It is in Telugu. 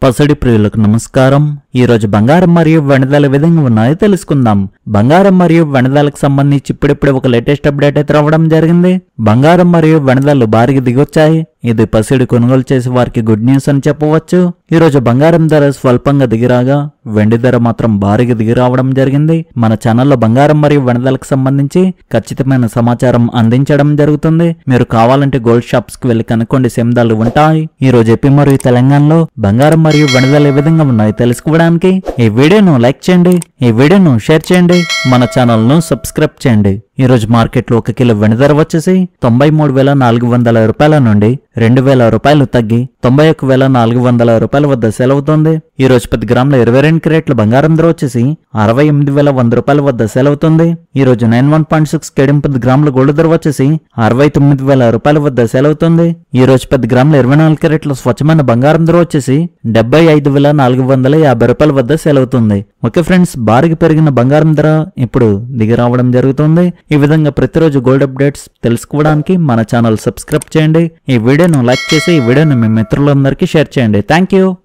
పసిడి ప్రియులకు నమస్కారం. ఈ రోజు బంగారం మరియు వెండి విధంగా ఉన్నాయో తెలుసుకుందాం. బంగారం మరియు వెండికి సంబంధించి ఇప్పుడిప్పుడే ఒక లేటెస్ట్ అప్డేట్ అయితే రావడం జరిగింది. బంగారం మరియు వెండిలు భారీగా దిగొచ్చాయి. ఇది పసిడి కొనుగోలు చేసే వారికి గుడ్ న్యూస్ అని చెప్పవచ్చు. ఈ రోజు బంగారం ధర స్వల్పంగా దిగిరాగా వెండి ధర మాత్రం భారీగా దిగిరావడం జరిగింది. మన ఛానల్లో బంగారం మరియు వెండిలకు సంబంధించి ఖచ్చితమైన సమాచారం అందించడం జరుగుతుంది. మీరు కావాలంటే గోల్డ్ షాప్స్ కి వెళ్లి కనుక్కోండి, సేమ్ ధరలు ఉంటాయి. ఈ రోజు ఏపీ మరియు తెలంగాణలో బంగారం మరియు వెండి ఏ విధంగా ఉన్నాయో తెలుసుకోవడానికి ఈ వీడియోను లైక్ చేయండి, ఈ వీడియోను షేర్ చేయండి, మన ఛానల్ ను సబ్స్క్రైబ్ చేయండి. ఈ రోజు మార్కెట్ లో 1 కిలో వెండి ధర వచ్చేసి 93,400 రూపాయల నుండి 2,000 రూపాయలు తగ్గి 91,400 రూపాయల వద్ద సేల్ అవుతోంది. ఈ రోజు 10 గ్రాముల 22 క్యారెట్ల బంగారం ధర వచ్చేసి 68,100 రూపాయల వద్ద సేల్ అవుతుంది. ఈ రోజు 91.6 కేడియం 10 గ్రాముల గోల్డ్ ధర వచ్చేసి 69,000 రూపాయల వద్ద సేల్ అవుతుంది. ఈ రోజు 10 గ్రాముల 24 క్యారెట్ల స్వచ్ఛమైన బంగారం ధర వచ్చేసి 75,450 రూపాయల వద్ద సేల్ అవుతుంది. ఓకే ఫ్రెండ్స్, భారీగా పెరిగిన బంగారం ధర ఇప్పుడు దిగి రావడం జరుగుతుంది. ఈ విధంగా ప్రతిరోజు గోల్డ్ అప్డేట్స్ తెలుసుకోవడానికి మన ఛానల్ సబ్స్క్రైబ్ చేయండి. ఈ వీడియోను లైక్ చేసి ఈ వీడియోను మీ మిత్రులందరికీ షేర్ చేయండి. Thank you.